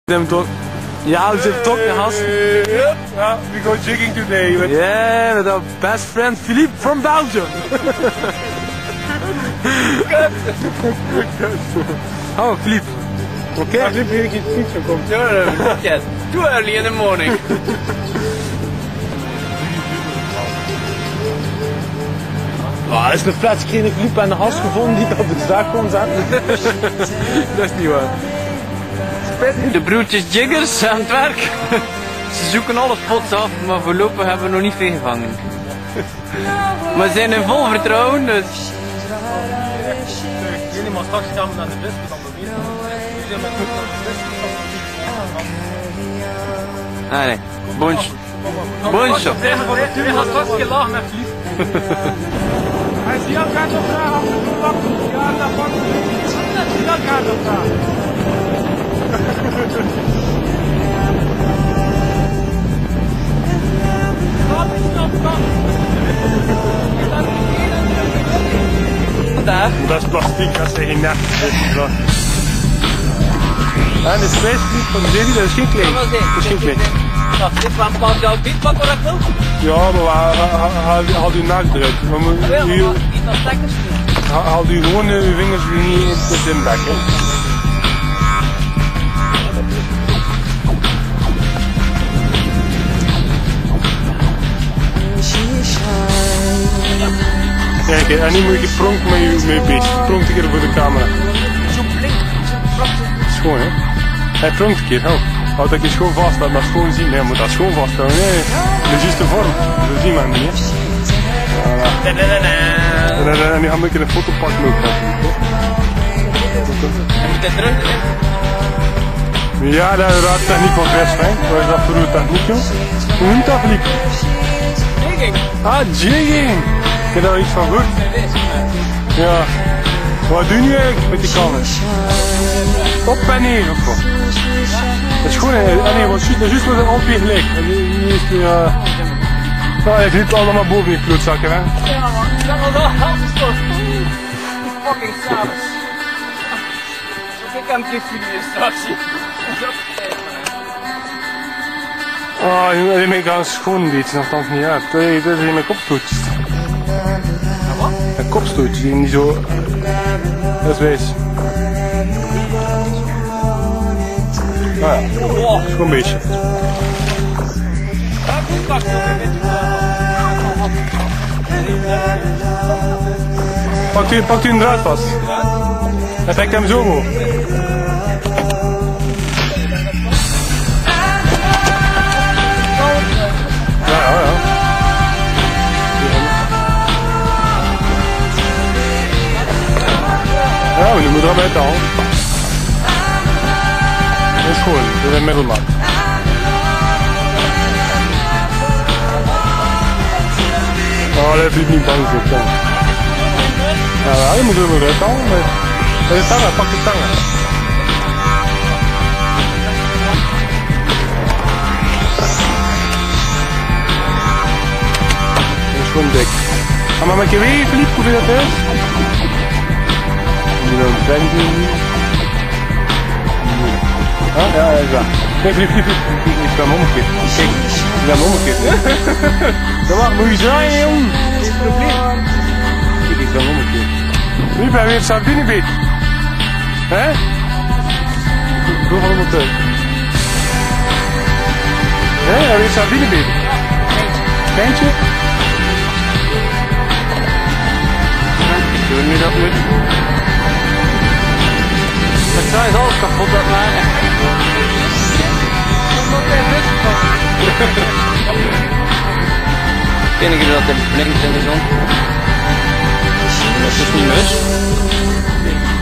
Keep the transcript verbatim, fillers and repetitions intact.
Them talk. Yeah, we have talked the house. Yeah, we go jigging today. With Yeah, with our best friend Philippe from Belgium. Oh, Philippe. Okay. Als je weer geen fietsen komt. Yes, too early in the morning. Ah, er is een flatscreen Philippe aan de has gevonden die op de zaak kon zetten. Dat is niet waar. De broertjes Jiggers aan het werk. Ze zoeken alle spots af, maar voorlopig hebben we nog niet veel gevangen. Maar ze zijn in vol vertrouwen, dus... Jullie maar straks gaan we naar de bus, dan proberen we Ah nee, bonch. Boncho. We gaan straks gelachen met Philippe. Hij is hier gaat op vragen af en toe lang. Ja, daar pakt hij. Dat gaat op vragen. Daar. Dat is plastiek, dat is geen net. En de spijsvlieg van de serie, dat is geen klein. Dat is geen klein. Wacht, dit was pas jouw fietspak wat ik wil? Ja, maar haal je naakt eruit. Niet dat stekkers niet. Haal je gewoon je vingers weer niet in het inbek. Kijk, en nu moet je pronk met je, met je beest. Pronk een keer voor de camera. Zo blink, zo prachtig. Schoon, hè? Hij pronkt een keer, hou. Houd dat je schoon vast, laat maar schoon zien. Nee, je moet dat schoon vasthouden. Nee, dat is juist de vorm. Zo zien we niet, hè? Voilà. En nu gaan we een keer een foto pakken ook. Je moet dit terug erin. Ja, dat is de techniek van Chris, hè? Wat is dat voor uw techniek, joh? Hoe noemt dat, Philippe? Jigging. Ah, jigging! Ik heb daar iets van gehoord. Ja. Wat doe je eigenlijk met die kannen? Op en neer of wat? Dat is gewoon, ah nee, wat ziet, dat is juist met een alpje gelijk. Nu is die, uh... Nou, hij glipt allemaal boven die klootzakken, hè? Ja man, dat was wel helft die fucking s'avonds. Ik heb een filminstructie. Ah, je moet gaan schoon beetje, nogthans niet uit. Dat is in mijn kopstootjes. Wat? Een kopstootje, die niet zo... Dat is wijs. Ah ja, schoon een beetje. Pakt u, pakt u een draad vast. En trekt hem zo omhoog. Ja, ja, ja. Ja, maar nu moet er al bij het al. Dat is gewoon, dat is een middelmaat. Oh, dat is niet bang voor. Ja, ja, je moet er weer uit al. Dat is tangen, pak de tangen. Dat is gewoon dik. Ga maar met je weer, Philippe, hoe doe je dat is? Nu dan zijn die niet. Ah, ja, ja, ja. Nee, Philippe, Philippe, Philippe, ik ben hem omgekeerd. Kijk, ik ben hem omgekeerd. Dat mag, moet je draaien, jong. Geen probleem. Kijk, ik ben hem omgekeerd. Nu ben je weer sardinebeet. Hè? Doe van allemaal thuis. Hè, hij weer sardinebeet. Kleintje? Doe je dat niet? Het zou is alles kapot dat maken. Ken ik dat het blinkt in de zon? Dat is niet mis.